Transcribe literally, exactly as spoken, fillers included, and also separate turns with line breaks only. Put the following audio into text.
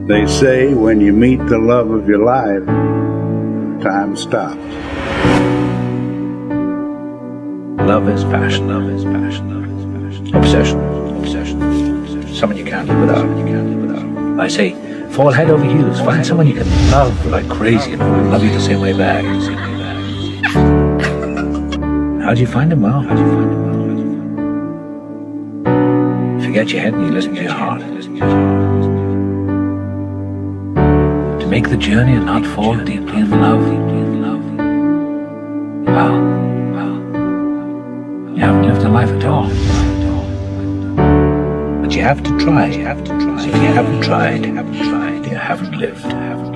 They say when you meet the love of your life, time stops.
Love is passion, love is passion, love is passion. Obsession, obsession, obsession. Someone you can't live without, you can't live without. I say, fall head over heels, find someone you can love like crazy and who will love you the same way back. How do you find him? Well, how do you find him? Well, forget your head and you listen to your heart. To make the journey and not fall deeply in love. Well, you haven't lived a life at all. But you have to try, you have to try. If you haven't tried, you haven't tried, you haven't lived.